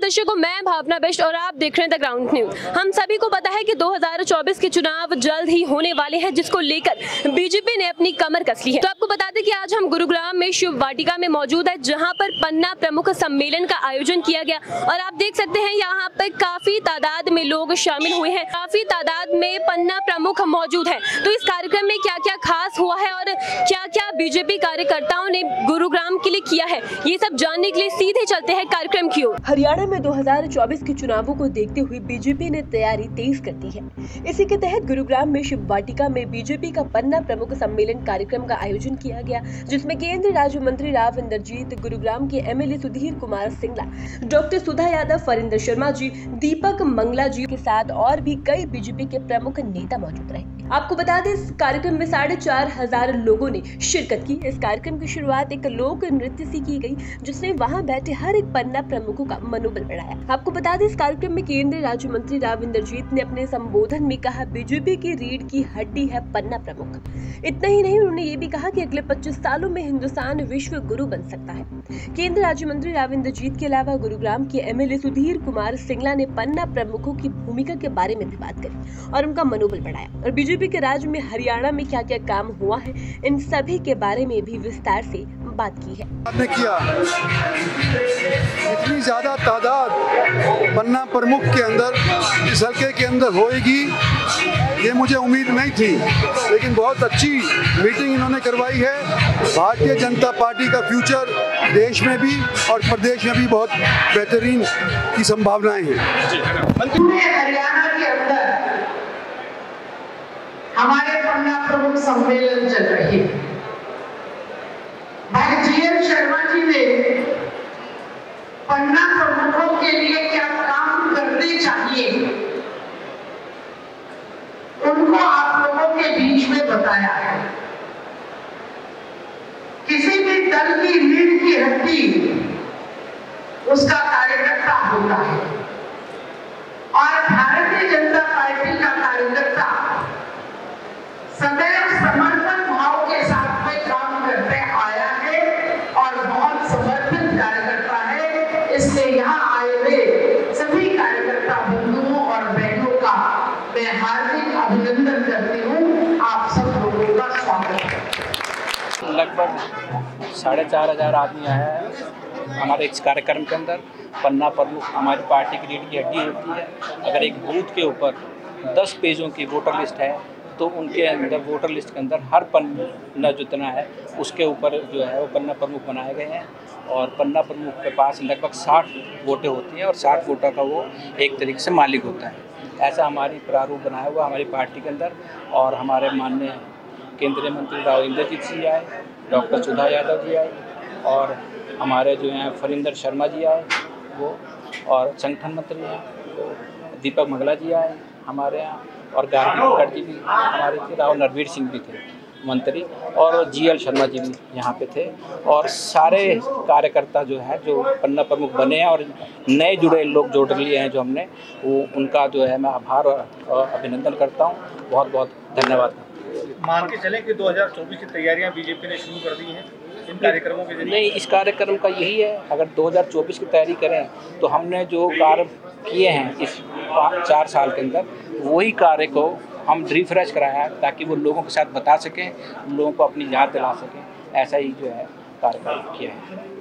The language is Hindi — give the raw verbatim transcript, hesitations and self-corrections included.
दर्शकों, मैं भावना बेस्ट और आप देख रहे हैं द ग्राउंड न्यूज। हम सभी को पता है कि दो हज़ार चौबीस के चुनाव जल्द ही होने वाले हैं, जिसको लेकर बीजेपी ने अपनी कमर कस ली है। तो आपको बता दें कि आज हम गुरुग्राम में शिव वाटिका में मौजूद है, जहां पर पन्ना प्रमुख सम्मेलन का आयोजन किया गया और आप देख सकते हैं यहाँ पर काफी तादाद में लोग शामिल हुए हैं, काफी तादाद में पन्ना प्रमुख मौजूद है। तो इस कार्यक्रम में क्या क्या खास हुआ है और क्या क्या बीजेपी कार्यकर्ताओं ने गुरुग्राम के लिए किया है, ये सब जानने के लिए सीधे चलते हैं कार्यक्रम की ओर। हरियाणा में दो हज़ार चौबीस के चुनावों को देखते हुए बीजेपी ने तैयारी तेज कर दी है। इसी के तहत गुरुग्राम में शिव वाटिका में बीजेपी का पन्ना प्रमुख सम्मेलन कार्यक्रम का आयोजन किया गया, जिसमें केंद्रीय राज्य मंत्री राव इंद्रजीत, गुरुग्राम के एमएलए सुधीर कुमार सिंगला, डॉक्टर सुधा यादव, फरिंदर शर्मा जी, दीपक मंगला जी के साथ और भी कई बीजेपी के प्रमुख नेता मौजूद रहे। आपको बता दें, इस कार्यक्रम में साढ़े चार हजार लोगों ने शिरकत की। इस कार्यक्रम की शुरुआत एक लोक नृत्य से की गई, जिसने वहां बैठे हर एक पन्ना प्रमुखों का मनोबल बढ़ाया। आपको बता दें, इस कार्यक्रम में केंद्रीय राज्य मंत्री राव इंद्रजीत ने अपने संबोधन में कहा, बीजेपी की रीढ़ की हड्डी है पन्ना प्रमुख। इतना ही नहीं, उन्होंने ये भी कहा कि अगले पच्चीस सालों में हिंदुस्तान विश्व गुरु बन सकता है। केंद्रीय राज्य मंत्री राव इंद्रजीत के अलावा गुरुग्राम के एमएलए सुधीर कुमार सिंगला ने पन्ना प्रमुखों की भूमिका के बारे में भी बात करी और उनका मनोबल बढ़ाया और बीजेपी के राज्य में हरियाणा में क्या क्या काम हुआ है, इन सभी के बारे में भी विस्तार से बात की है। आपने किया इतनी ज्यादा तादाद पन्ना प्रमुख के अंदर इस हल्के के अंदर होएगी, ये मुझे उम्मीद नहीं थी, लेकिन बहुत अच्छी मीटिंग इन्होंने करवाई है। भारतीय जनता पार्टी का फ्यूचर देश में भी और प्रदेश में भी बहुत बेहतरीन की संभावनाएं हैं। पूरे हरियाणा के अंदर हमारे पन्ना प्रमुख सम्मेलन चल रहे हैं। भाई जीएल शर्मा जी ने पन्ना प्रमुखों के लिए क्या काम करने चाहिए, उनको आप लोगों के बीच में बताया है। किसी भी दल की रीढ़ की हड्डी उसका कार्यकर्ता होता है और भारतीय जनता पार्टी का कार्यकर्ता सदैव समर्पण भाव के साथ में काम करते आया है और बहुत समर्पित कार्यकर्ता है। इसलिए यहाँ आए हुए सभी कार्यकर्ता बंधुओं और बहनों का मैं हार्दिक अभिनंदन करती हूँ। आप सब लोगों का स्वागत है। लगभग साढ़े चार हजार आदमी आया है हमारे इस कार्यक्रम के अंदर। पन्ना प्रमुख हमारी पार्टी की रीढ़ की हड्डी होती है। अगर एक बूथ के ऊपर दस पेजों की वोटर लिस्ट है तो उनके अंदर वोटर लिस्ट के अंदर हर पन्ना जितना है उसके ऊपर जो है वो पन्ना प्रमुख बनाए गए हैं और पन्ना प्रमुख के पास लगभग साठ वोटें होती हैं और साठ वोटर का वो एक तरीके से मालिक होता है। ऐसा हमारी प्रारूप बनाया हुआ हमारी पार्टी के अंदर। और हमारे माननीय केंद्रीय मंत्री राव इंद्रजीत जी आए, डॉक्टर सुधा यादव जी आए और हमारे जो हैं फरिंदर शर्मा जी आए वो, और संगठन मंत्री हैं दीपक मंगला जी आए हमारे यहाँ, और गार्गी जी भी हमारे थे, राव नरवीर सिंह भी थे मंत्री, और जीएल शर्मा जी भी यहाँ पे थे। और सारे कार्यकर्ता जो है जो पन्ना प्रमुख बने हैं और नए जुड़े लोग जोड़ लिए हैं जो हमने, वो उनका जो है मैं आभार और अभिनंदन करता हूँ। बहुत बहुत धन्यवाद। मान के चलें कि दो हज़ार चौबीस की तैयारियां बीजेपी ने शुरू कर दी हैं इन कार्यक्रमों के जरिए। नहीं, इस कार्यक्रम का यही है, अगर दो हज़ार चौबीस की तैयारी करें तो हमने जो कार्य किए हैं इस चार साल के अंदर, वही कार्य को हम रिफ्रेश कराया ताकि वो लोगों के साथ बता सकें, लोगों को अपनी याद दिला सकें। ऐसा ही जो है कार्यक्रम किया है।